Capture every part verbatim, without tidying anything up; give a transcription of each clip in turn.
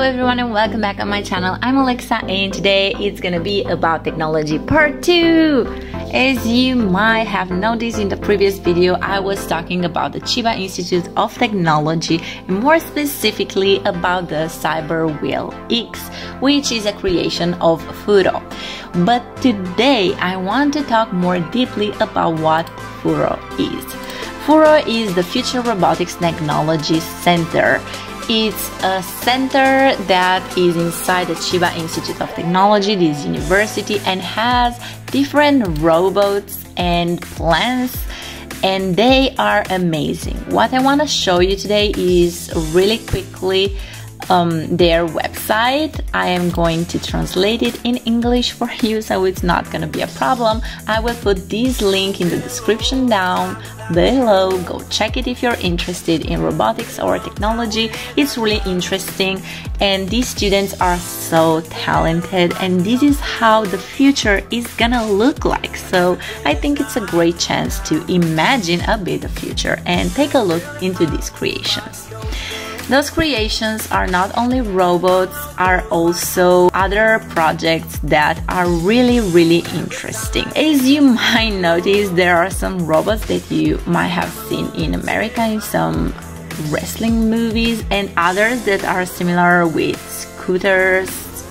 Hello everyone and welcome back on my channel. I'm Alexa and today it's gonna be about technology part two. As you might have noticed in the previous video, I was talking about the Chiba Institute of Technology and more specifically about the CyberWheel X, which is a creation of Furo. But today I want to talk more deeply about what Furo is. Furo is the Future Robotics Technology Center. It's a center that is inside the Chiba Institute of Technology, this university, and has different robots and plants, and they are amazing. What I want to show you today is really quickly um, their website. I am going to translate it in English for you, so it's not going to be a problem. I will put this link in the description down below. Go check it if you're interested in robotics or technology. It's really interesting and these students are so talented, and this is how the future is gonna look like. So I think it's a great chance to imagine a bit of future and take a look into these creations. Those creations are not only robots, are also other projects that are really really interesting. As you might notice, there are some robots that you might have seen in America in some wrestling movies, and others that are similar with scooters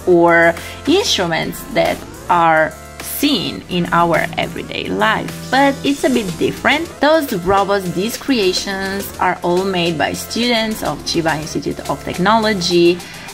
or instruments that are seen in our everyday life, but it's a bit different. Those robots, these creations are all made by students of Chiba Institute of Technology,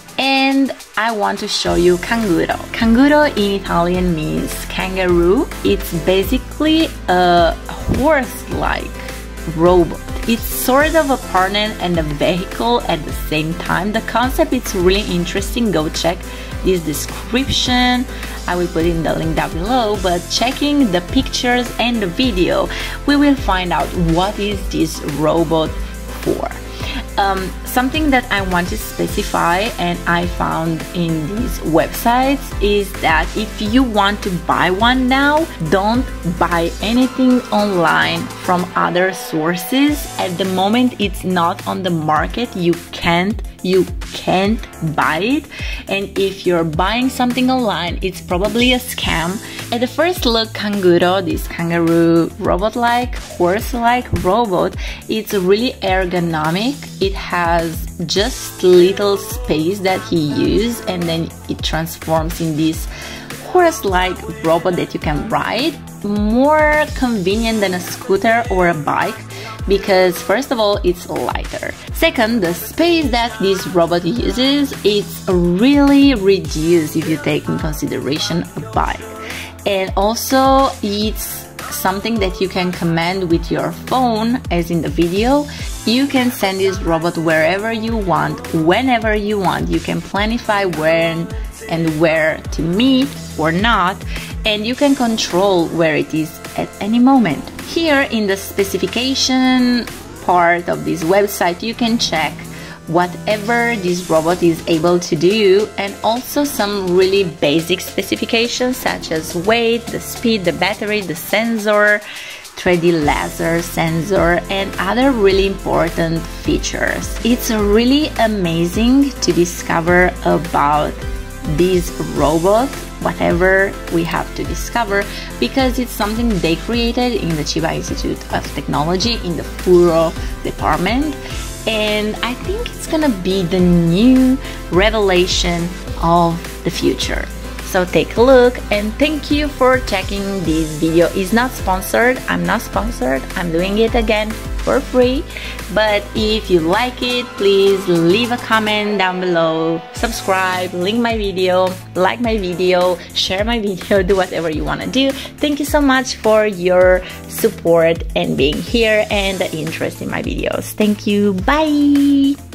and I want to show you Canguro. Canguro in Italian means kangaroo. It's basically a horse-like robot. It's sort of a partner and a vehicle at the same time. The concept is really interesting. Go check this description. I will put in the link down below, but checking the pictures and the video, we will find out what is this robot for. Um, something that I want to specify and I found in these websites is that if you want to buy one now, don't buy anything online from other sources. At the moment it's not on the market. You can't you can't buy it, and if you're buying something online, it's probably a scam. At the first look, Canguro, this kangaroo robot-like, horse-like robot, it's really ergonomic. It has just little space that he used, and then it transforms in this horse-like robot that you can ride. More convenient than a scooter or a bike, because first of all, it's lighter. Second, the space that this robot uses is really reduced if you take in consideration a bike. And also it's something that you can command with your phone, as in the video. You can send this robot wherever you want, whenever you want. You can planify when and where to meet or not, and you can control where it is at any moment. Here in the specification part of this website, you can check whatever this robot is able to do, and also some really basic specifications such as weight, the speed, the battery, the sensor, three D laser sensor, and other really important features. It's really amazing to discover about this robot, whatever we have to discover, because it's something they created in the Chiba Institute of Technology in the Furo department, and I think it's gonna be the new revelation of the future. So take a look, and thank you for checking this video. It's not sponsored, I'm not sponsored, I'm doing it again for free, but if you like it, please leave a comment down below, subscribe, link my video, like my video, share my video, do whatever you want to do. Thank you so much for your support and being here and the interest in my videos. Thank you, bye!